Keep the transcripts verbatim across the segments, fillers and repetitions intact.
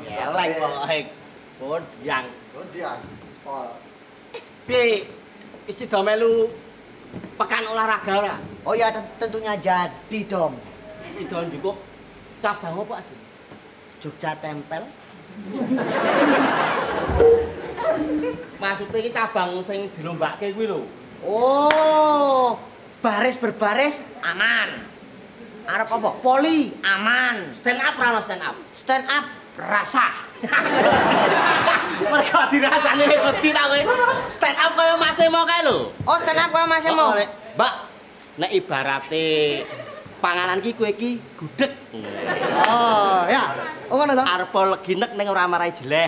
Eleng pokoke. Kodiang. Kodiang. Oh. Piye? Isi do melu pekan olahraga ora? Oh ya tentunya jadi dong. Iki do njukuk cabang apa, Adi? Jogja Tempel. Maksudnya iki cabang sing dilombake kuwi lho. Oh, baris berbaris aman. Arep apa? Poli aman. Stand up ora ono stand up. Stand up rasah. Mergo dirasane wis wedi ta kowe. Stand up kaya Mas Emo kae lho. Oh, stand up kaya Mas Emo. Mbak, nek ibarate panganan ki kowe iki gudeg. Oh, ya. Oh ngono to? Arep legi nek ning ora marai jeleh.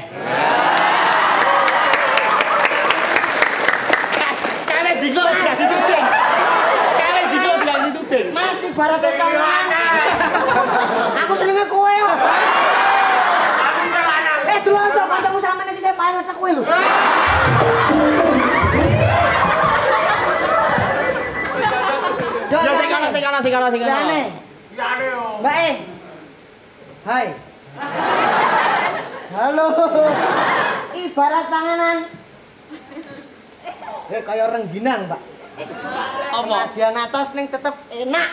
Kale dinggo gak dituding. Kale dinggo gak dituding. Masih barate panganan. Aku senenge kowe yo. Aku salah. Eh, doan to kancamu sampean iki sing paling ngetek kowe lho. Ya sing kana sing kana sing kana sing kana. Lane. Lane yo. Mbak E. Hai. Halo. Ibarat panganan. Eh kaya rengginang, Mbak. Apa? Senadyan atos ning tetep enak.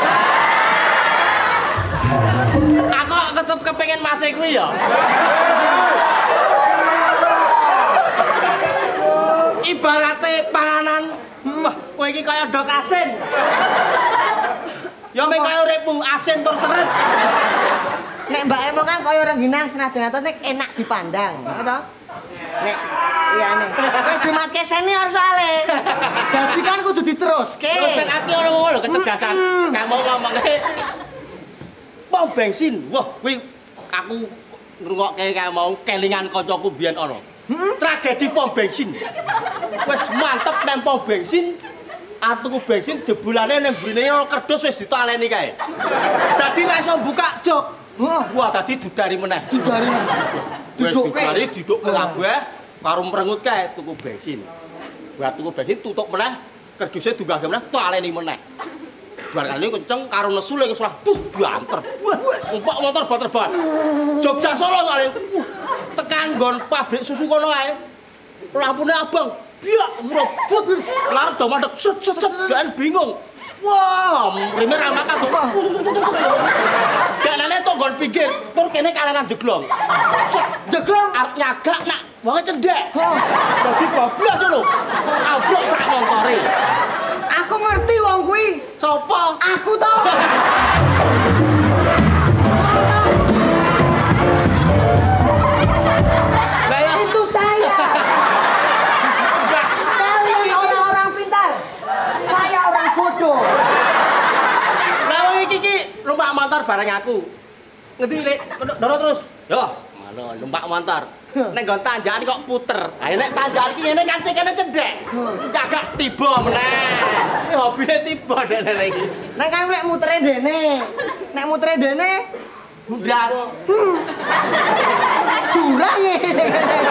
Aku kok tetep kepengin Mas E kuwi ya. Ibarate panganan, wah, kowe iki kaya ndok asin. Ya mek kaya uripmu asin tur seret. Nek Mbak Emo kan kaya rengginang senadyan atos nek enak dipandang, ngono to? Nek iya nih. Wis dimatke senior soalé. Dadi kan kudu diteruske. Terus sing ati ngono lho kecerdasan. Kamu ngomongke pom bensin. Wah, kuwi aku ngrungokke kaya mau kelingan kancaku biyen ana. Tragedi pom bensin. Wis mantep nang pom bensin. Atuku bensin jebulane ning mrene kerdus wis ditaleni kae. Dadi ra iso buka jok. Wah, dadi dudari meneh. Dudari. Duduk dudari duduk kabeh karo mrengut kae tuku bensin. Buat tuku bensin tutup meneh, kerduse dunggah meneh taleni meneh. Barangane kenceng karo nesu lek wis bus banter. Numpak motor banter ban. Jogja Solo kali. Tekan nggon pabrik susu kono ae. Lampune abang. Biak mrobot. Larep do mandek set set set gak bingung. Wah, mrene ra makan to. Danane to nggon pinggir, tur kene kalenan jeglong. Set Jeglong arep nyagak nak wong cendhek. Dadi bablas ngono. Ablok sak montore. aku ngerti wong kuwi. Sopo? Aku to. Itu saya. Kalian orang-orang pintar. Saya orang bodoh. Lah wong iki iki numpak motor bareng aku. Ngendi Nek? Ndoro terus. Yo, ngono numpak motor. Nek nggon tanjakan kok puter. Ha nek tanjakan iki ngene kan cek kene cendhek. Agak tiba meneh. Iki hobine tiba dene iki. Nek kan lek mutere dene. Nek mutere dene bundas. Jurang ngene.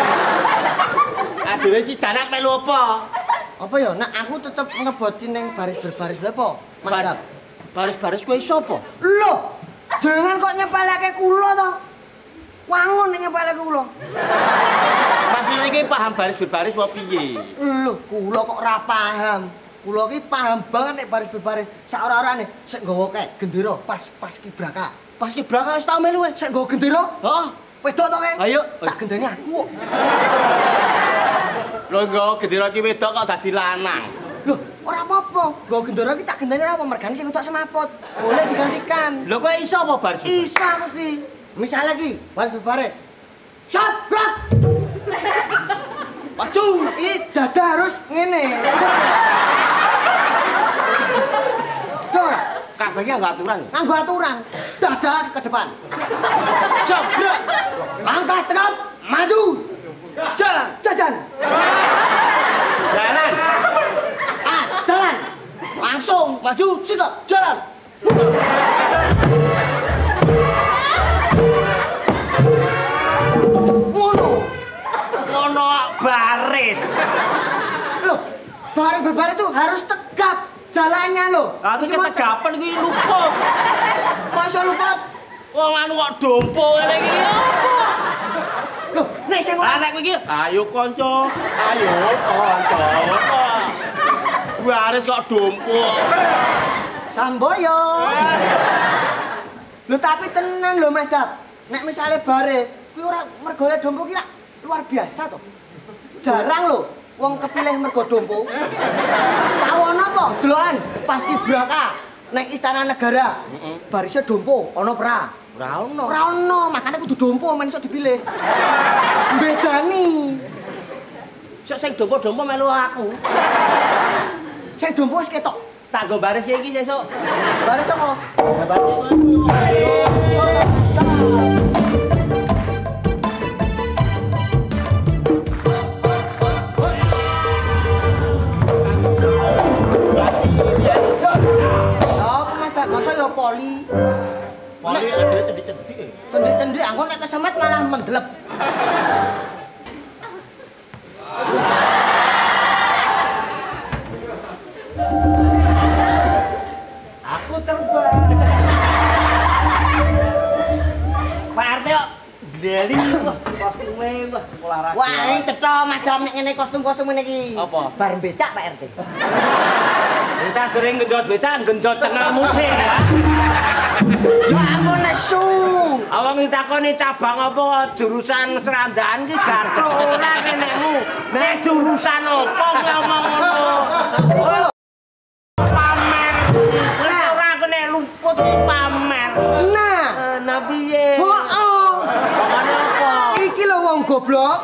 Aduh wis danak melu apa? Apa ya? Nek aku tetep ngeboti ning baris berbaris lho apa? Mas Dap. Baris-baris kowe sapa? Loh, jangan kok nyepeleke kula to. Wangun nek nyepeleke kula. Maksudnya iki paham baris berbaris apa piye? Loh, kula kok ora paham. Kula ki paham banget nek baris berbaris. Sak ora-orane sik nggawa kek gendera pas pas kibraka. Pas kibraka wis tau melu kowe. Sik nggawa gendera? Heeh. Wedok to kek? Ayo. Tak gendeni aku kok. Lho nggawa gendera ki wedok kok dadi lanang. Loh, ora apa-apa. Nggawa gendera ki tak gendeni ora apa mergane sing wedok semaput. Boleh digantikan. Lho kowe iso apa baris? Iso aku ki. Misale ki, baris berbaris. Shot, gerak. Maju. Ih, dada harus ngene. Dora, Kabeh ki enggak aturan. nganggo aturan. Dada ke depan. Siap, gerak. Langkah tegap, maju. Jalan. Jajan. Jalan. Ah, jalan. Langsung Maju. sikap. Jalan. Ngono. Ngono baris. Loh, baris berbaris itu harus tegap jalannya loh. Lah iki Iki mah ketegapan iki luput. Kok iso luput? Wong anu kok dompo ngene iki apa? Nek sing Lah nek kowe iki ayo kanca, ayo kanca. Baris kok dumpuk. Samboyo. Lho tapi tenan lho Mas Dap. Nek misale baris, kuwi ora mergo le dompo ki luar biasa to. Jarang lho wong kepilih mergo dompo. Tau ana apa? Delokan pas Kibraka nek Istana Negara. Heeh. Barisnya dompo, ana pra. Ora ono. Ora ono, makane kudu dompo men iso dipilih. Bedani. Sok sing dompo-dompo melu aku. Sing dompo wis ketok. Tak go baris iki sesuk. Baris apa? Apa Mas Dak? Masa ya poli. Poli ada cendik-cendik. Cendik-cendik angko nek kesemet malah mendelep. Aku terbang. Pak R T kok gleli wah kostume wah olahraga. Wah, ini cetha Mas Dam nek ngene kostum-kostum ngene iki. Apa? Bar becak Pak R T. Wis ajeng genjot becak genjot tengah musim ya. Ya ampun nesu. Awang ditakoni cabang apa jurusan serandaan ki garco ora kenekmu. Nek jurusan apa ki omong ngono. Pamer. Ora kene luput pamer. Nah, Nah piye? heeh. Pokoknya apa? Iki lho wong goblok.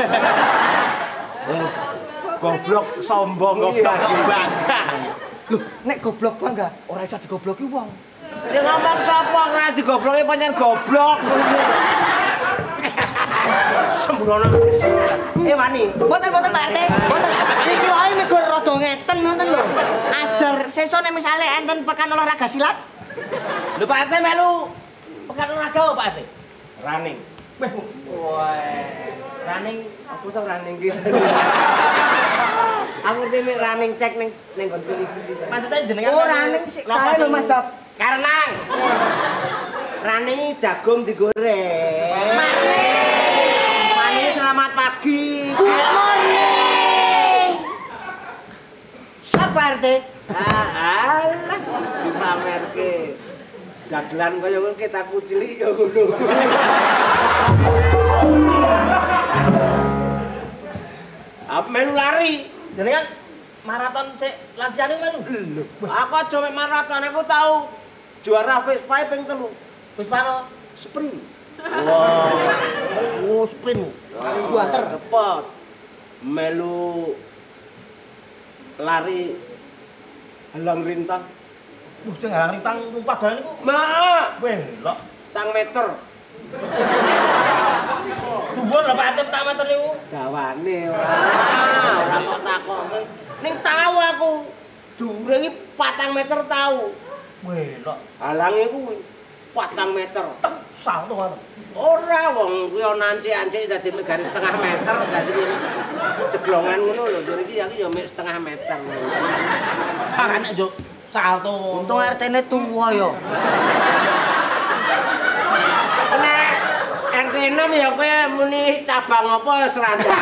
Goblok sombong goblok bangga. Loh, nek goblok bangga ora iso digobloki wong. Sing ngomong sapa ora digobloki pancen goblok. Sembrono. Eh wani. Mboten-mboten Pak R T, mboten. Niki wae mego rada ngeten ngoten lho. Ajar sesuk nek misale enten pekan olahraga silat. Lho Pak R T melu pekan olahraga apa Pak R T? Running. Weh, wah. Running apa to running ki? Aku ngerti mek running tag ning ning nggon televisi. Maksudnya jenengan Oh, running sik kae lho Mas Dap. Karenang. Running jagung digoreng. Maning. Maning selamat pagi. Good morning. Sapa R T? Ah, alah dipamerke. Dagelan kaya ngono kita kucilik ya ngono. Apa melu lari? Jenengan maraton sik lansiane melu. Lho, aku aja mek maraton aku tahu juara Vespa ping telu. Vespa no sprint. Wow. Oh, sprint. Buanter. Cepet. Melu lari halang rintang. Wah, sing halang rintang tumpah dalan niku. Mak, weh, lok cang meter. Dhuwur lho Pak R T tak meter niku. Dawane ora. Ora kok takoke. Ning tahu aku. Dhuwure iki patang meter tahu. Weh, lok halange kuwi patang meter. Sah to ngono. Ora wong kuwi ana ancik-ancik dadi garis setengah meter dadi jeglongan ngono lho. Dur iki aku ya mek setengah meter. Ah, nek yo salto. Untung R T-ne tuwa ya. Nek R T enam ya kowe muni cabang apa serandaan.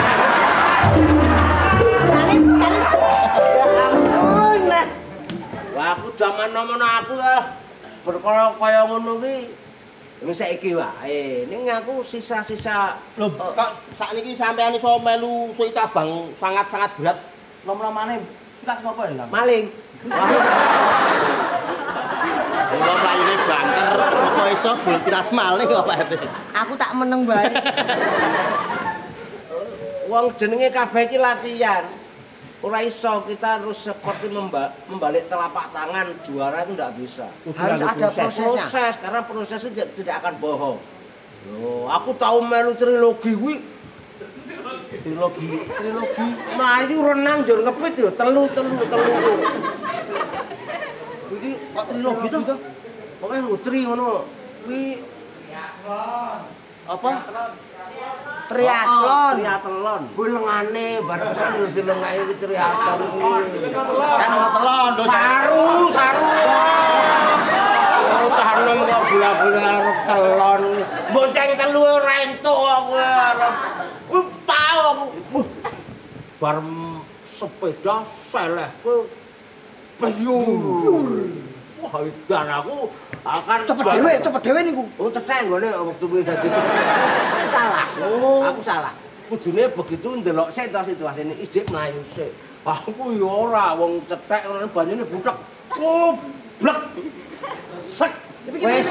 Kali kali. Ya ampun. Wah, aku jaman nomono aku ya berkala kaya ngono ki. Wis saiki wae. Ning aku sisa-sisa lho kok sakniki sampean iso melu suwi cabang sangat-sangat berat. Nom-nomane kita sapa ya, Maling. Wong laine banter, apa iso bol tiras maling kok Pak R T. Aku tak meneng bae. Wong jenenge kabeh iki latihan. Ora iso kita terus seperti memba membalik telapak tangan juara itu enggak bisa. Harus ada prosesnya. Proses karena proses itu tidak akan bohong. Loh, aku tahu melu trilogi kuwi. Trilogi, trilogi. Melayu renang jur ngepit yo telu telu telu. Iki kok trilogi to? Pokoke mutri ngono. Kuwi apa? Triathlon. Triathlon. Kuwi lengane bar pesan terus dilengake iki triathlon kuwi. Kan triathlon, saru, saru. tanem kok bola-bola arep telon. Bonceng telu ora entuk aku arep. Wih, tau aku. Bar sepeda selehku peyur. Wah, edan aku akan Cepet dhewe, cepet dhewe niku. Oh, cethek nggone waktu kuwi dadi. Aku salah. Oh. Aku salah. Kudune begitu ndelok sik to situasine ijik mlayu sik. Aku ya ora wong cethek ngono banyune butek. Goblek. Sek. Wes.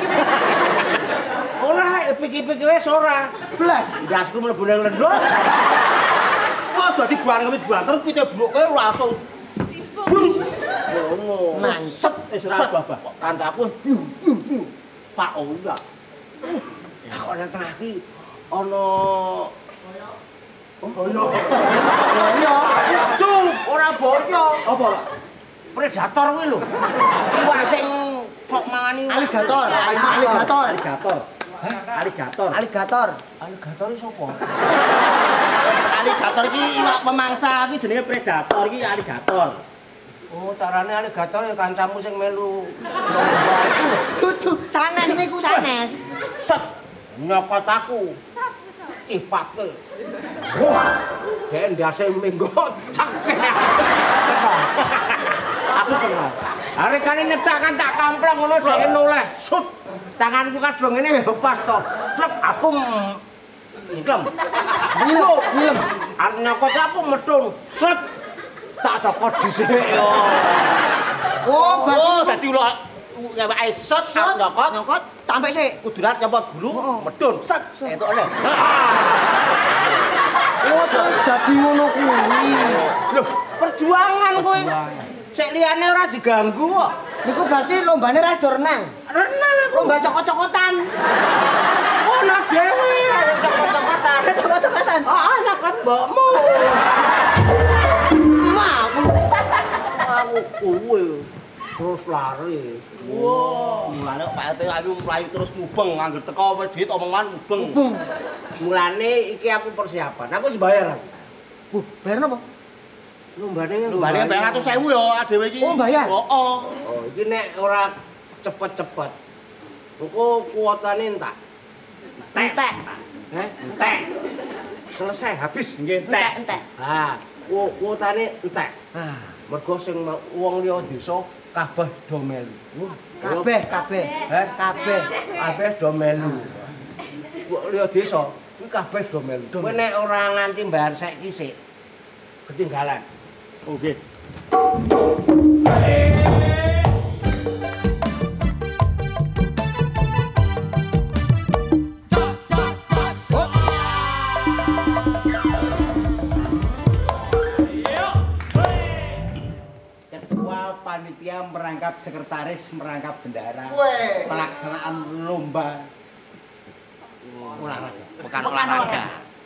Ora piki-piki wis ora. Blas. Ndasku mlebu nang lendok. Wah, dadi barang kami banter pite bloke langsung blus. Ngono. Mantep wis ora apa-apa. Kancaku piu piu piu. Pak Oya. Aku nang tengah iki ana Oh iya. itu ora boyo. Apa, Pak? Predator kuwi lho. Iwak sing sok mangani Aligator, aligator. Aligator. Aligator. Aligator. Aligator iki sapa? Aligator iki iwak pemangsa iki jenenge predator iki aligator. Oh, carane aligator ya kancamu sing melu lomba itu lho. Dudu, sanes niku sanes. Set nyokot aku. Ipake. Wah, dhek ndase minggo cek. Aku kenal. Arekane nyecak kan tak kampleng ngono dhek noleh. Sut. Tanganku kadung ngene pas to. Plek aku nglem. Ngilem, ngilem. Arep nyokot aku medun. Set. Tak cokot dhisik yo. Oh, Oh, berarti dadi ulah ngewake set Set, nyokot. nyokot tambah sik. Kuduran nyopot gulu, Heeh. medun, set, entuk oleh. Oh, terus dadi ngono kuwi. Loh, perjuangan kowe. Sik liyane ora diganggu kok. Niku berarti lombane ra do renang. Renang aku. Lomba cokot-cokotan. Ono dhewe cokot-cokotan. Cokot-cokotan. Ah, nyokot mbokmu. Mah aku. Aku kuwe terus lari. Wah, mulane Pak R T aku mlayu terus mubeng angger teko wis duit omongan mubeng. Bung. Mulane iki aku persiapan. Aku wis bayar. Bu, bayar napa? Lombane Lombane bayar seratus ribu ya dhewe iki. Oh, bayar? Heeh. Oh, iki nek ora cepet-cepet. Engko kuotane entak. Entek. Heh, entek. Selesai habis nggih Entek, entek. entek. Ha, ku kuotane entek. Ah, Mergo sing wong liya desa kabeh do melu. Wah, kabeh, kabeh. Heh? Kabeh. Kabeh do melu. Wong liya desa kuwi kabeh do melu. Kowe nek ora nganti mbayar saiki sik ketinggalan. Oh nggih. Ketua panitia merangkap sekretaris merangkap bendahara Weh. pelaksanaan lomba Olahraga, bukan Bukan olahraga.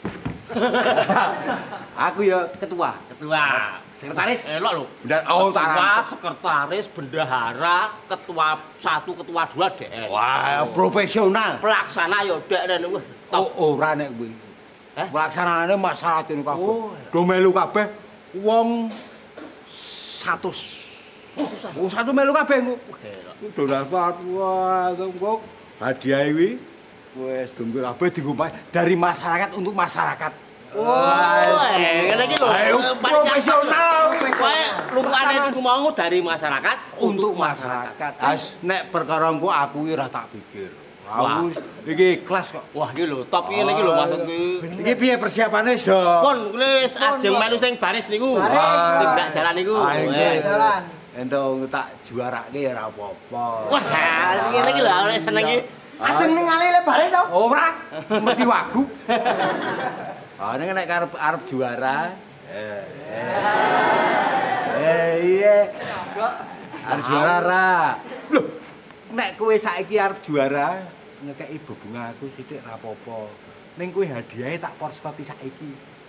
aku ya ketua Ketua, Sekretaris? Elok lho. Benda- oh, Ketua, tak- sekretaris, bendahara, ketua satu, ketua dua D S. wah profesional Pelaksana ya D S niku. oh ora nek kuwi Heh? pelaksanane masalah ini kabeh Oh. do melu kabeh wong satus oh satu melu kabeh engko do dapat wah engko hadiah iki wis dumbe kabeh digumpal dari masyarakat untuk masyarakat. Oh, eh, ngene iki lho. Ayo, profesional. Kowe lupane iku mau dari masyarakat Untuk masyarakat. As nek perkara engko aku iki ora tak pikir. Aku iki kelas kok. Wah, iki lho, top iki ngene iki lho maksudku. Iki piye persiapane, So? Pun kuwi wis ajeng melu sing baris niku. Baris. Tindak jalan niku. Ah, Eh. nggih. Jalan. Entuk tak juarake ya ora apa-apa. Wah, ngene iki lho oleh seneng iki. Ajeng ningali le baris, Sob. Ora, mesti wagu. Ah, nek nek arep arep juara. Eh. Eh, eh iya. Arep juara ra. Loh, nek kowe saiki arep juara, ngekeki bebunga aku sithik ra apa-apa. Ning kowe hadiahe tak porskoti saiki.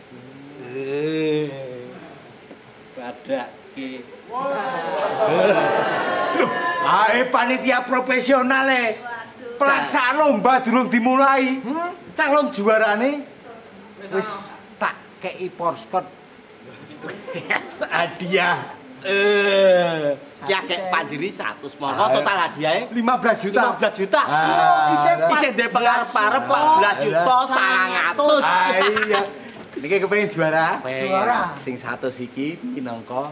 Eh. Badake. Loh, ae panitia profesional e. Pelaksanaan lomba durung dimulai. Calon juarane wis tak kei porskot. Hadiah. Eh, ki akeh panjiri seratus mongko total hadiahe lima belas juta. lima belas juta. Ah, Isih lah. isih ndek pengarep-arep empat belas juta seratus. Ah, iya. Niki kepengin juara? Juara. Sing satu iki minangka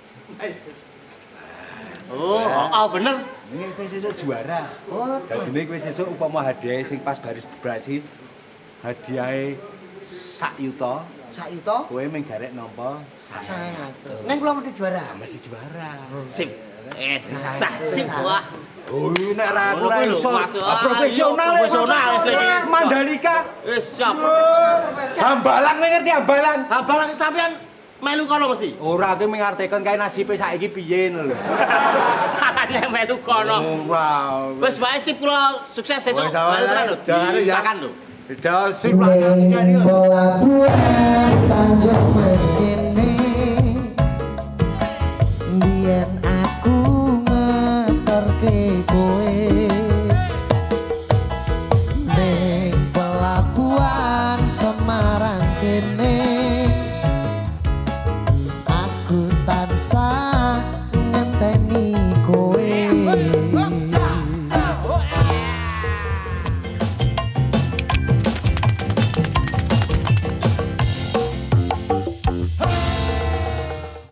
Oh, oh bener. ini kowe sesuk juara. Oh, Dadine kowe sesuk upama hadiah sing pas baris berhasil hadiahe sak yuta, sak yuta kowe mung garek nampa sangat. Neng kula mesti juara. masih juara. Sip. Eh, sah sip wah. Oh, nek ra aku Ngono ra kuwi lho, iso. Mas. Ah, Profesional, ya, Profesional, profesional. Mas. Mandalika. Wis siap. Hambalang kowe ngerti hambalang? Abang sampean melu kono mesti. Ora aku mengartikan kae nasibe saiki piye lho. Nek melu kono. Oh, wow. Wis wae sip kula sukses sesuk. Wis, awal, Melu lho. jangan ya. Silakan lho. Dah sip lah nyanyi. Pelabuhan Tanjung Mas kene biyen aku ngeterke kowe ning pelabuhan Semarang kene